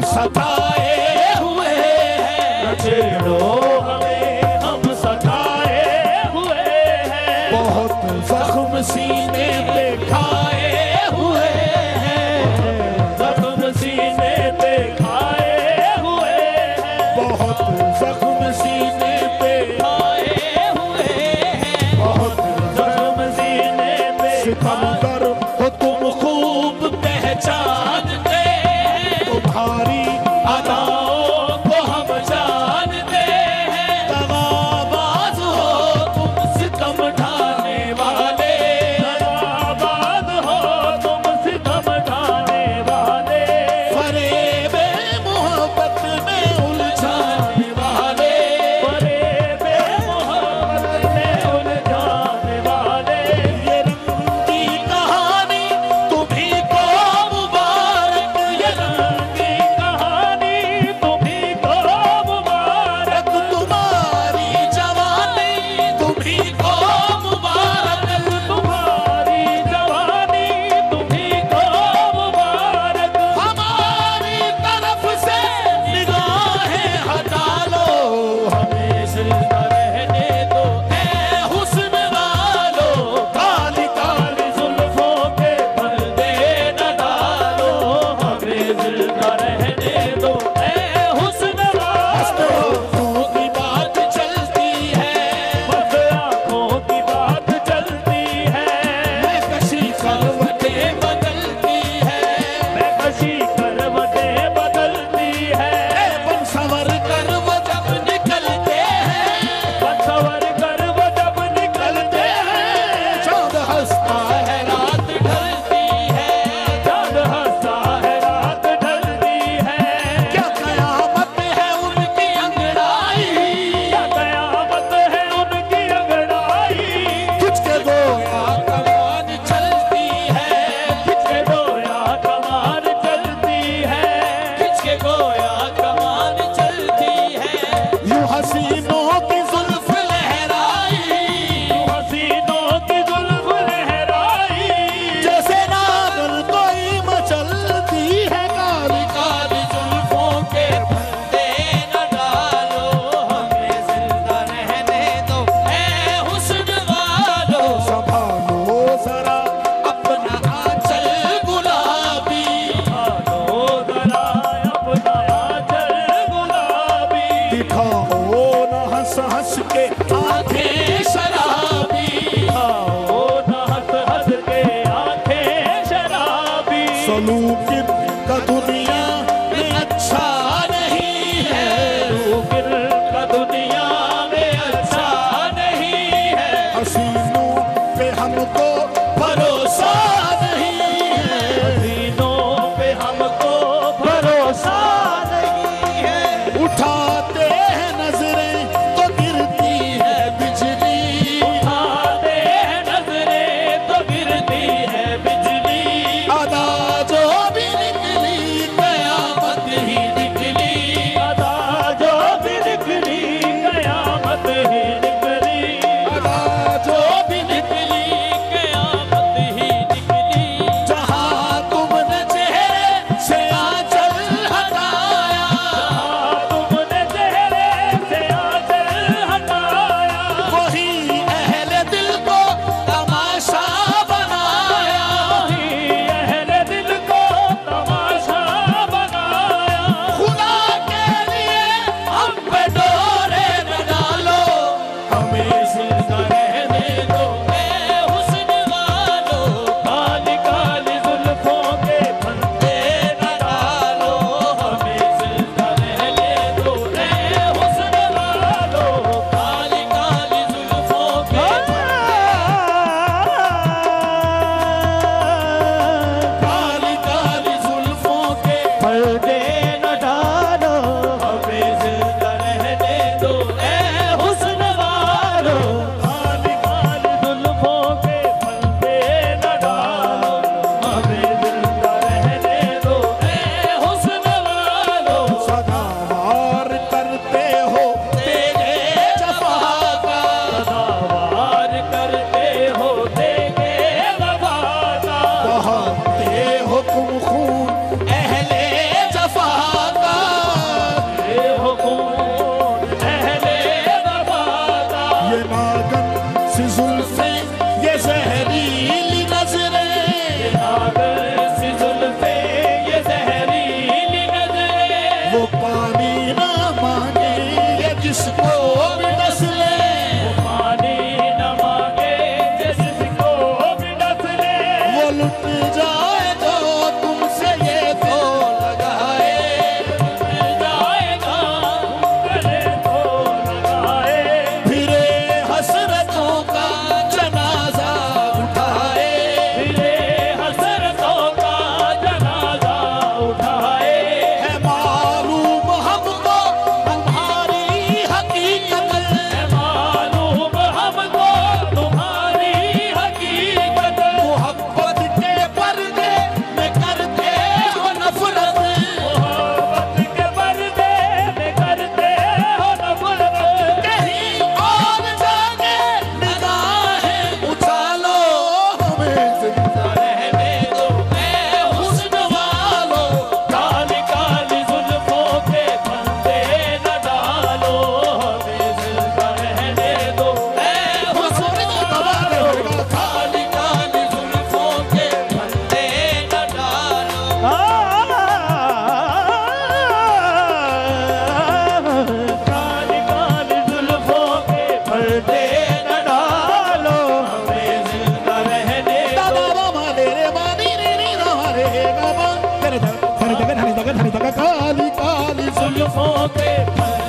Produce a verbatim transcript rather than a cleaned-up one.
सताए हुए हैं, छेड़ो हमें हम सताए हुए हैं, बहुत जख्म सीने पे खाए हुए हैं, जख्म सीने पे खाए हुए हैं, बहुत जख्म सीने पे खाए हुए हैं, बहुत जख्म सीने पे सिकंदर हो तुम खूब पहचानते हैं, तुम्हारी अदाओं को हम जानते हैं, दगाबाज हो तुम सितम ढाने वाले, दगाबाज हो तुम सितम ढाने वाले, फरेबे मोहब्बत में उलझाने वाले, फरेबे मोहब्बत में उलझाने वाले, ये रंगी कहानी तुम्ही को मुबारक, ये रंगी कहानी तुम्ही को मुबारक, तुम्हारी जवानी तुम्ही को मुबारक, तुम्हारी जवानी तुम्ही को मुबारक, हमारी तरफ से निगाहें हटा लो, हमें जिंदा रहने दो ऐ हुस्न वालो, काली काली जुल्फों के पर्दे न डालो, हमें जिंदा रहने दो ऐ हुस्न वालो, आंखों की बात चलती है, बस आंखों की बात चलती है, मैं कशी करवटें बदलती है, मैं कशी करवटें बदलती है, बन सवर कर वो जब निकलते हैं, बन सवर कर वो जब निकलते हैं, चांद हंसता है रात ढलती है, चांद हंसता है रात ढलती है, क्या कयामत है उनकी अंगड़ाई, क्या कयामत है उनकी अंगड़ाई, खिंच के गोया कमान चलती है, खिंच के गोया कमान चलती है, खिंच के गोया कमान चलती है, यूं हसीनों की जुल्फ लहराई, यूं हसीनों की जुल्फ लहराई, जैसे नागल कोई मचलती है, काली काली जुल्फों के फंदे न डालो, हमें जिंदा रहने दो ऐ हुस्न वालो, संभालो जरा अपना आंचल गुलाबी, संभालो जरा अपना आंचल गुलाबी, दिखाओ न हंस हंस के आंखें शराबी, दिखाओ न हंस हंस के आंखें शराबी, सलूकिन का दुनिया में अच्छा नहीं है, सलूकिन का दुनिया में अच्छा नहीं है, हसीनों पे हमको भरोसा नहीं है, हसीनों पे हमको भरोसा नहीं है, उठाते हैं नजरें तो गिरती है बिजली, उठाते हैं नजरें तो गिरती है बिजली, अदा जो भी निकली कयामत ही निकली। तेरे जग तेरे जग धनी जग धनी जग काली काली जुल्फों के